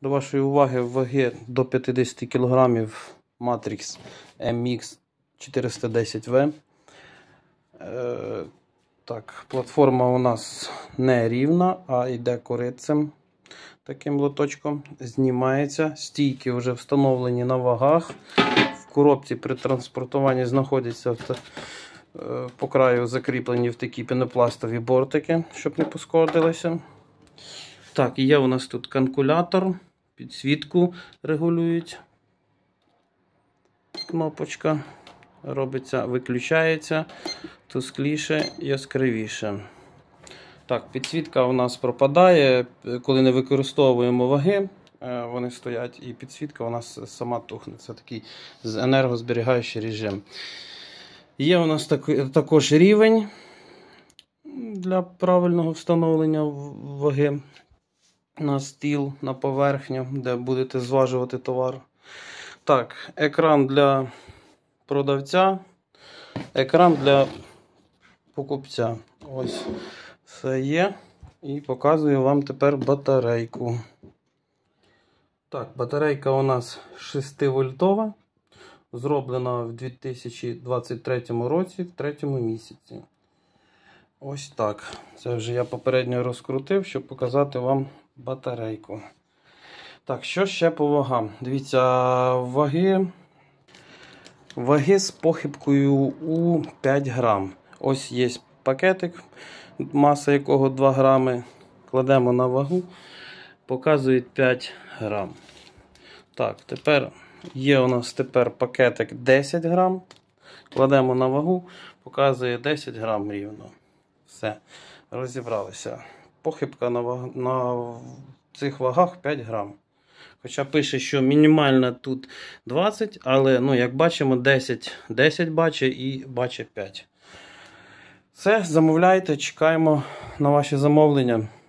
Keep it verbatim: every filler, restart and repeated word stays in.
До вашої уваги ваги до п'ятдесят кілограмів Matrix ем ікс чотириста десять ве. Е, так, платформа у нас не рівна, а йде корицем. Таким лоточком знімається. Стійки вже встановлені на вагах. В коробці при транспортуванні знаходяться по краю закріплені в такі пінопластові бортики, щоб не пошкодилися. Так, є у нас тут калькулятор, підсвітку регулюють. Кнопочка робиться, виключається, тускліше, яскравіше. Так, підсвітка у нас пропадає, коли не використовуємо ваги, вони стоять, і підсвітка у нас сама тухне. Це такий енергозберігаючий режим. Є у нас також рівень для правильного встановлення ваги на стіл, на поверхню, де будете зважувати товар. Так, екран для продавця, екран для покупця. Ось все є. І показую вам тепер батарейку. Так, батарейка у нас шестивольтова. Зроблена в дві тисячі двадцять третьому році, в третьому місяці. Ось так. Це вже я попередньо розкрутив, щоб показати вам батарейку. Так, що ще по вагам? Дивіться, ваги, ваги з похибкою у п'ять грам. Ось є пакетик, маса якого два грами. Кладемо на вагу, показує п'ять грам. Так, тепер є у нас тепер пакетик десять грам. Кладемо на вагу, показує десять грам рівно. Все, розібралися. Похибка на, ваг... на цих вагах п'ять грам. Хоча пише, що мінімальна тут двадцять, але, ну, як бачимо, десять, десять бачить і бачить п'ять. Все, замовляйте, чекаємо на ваші замовлення.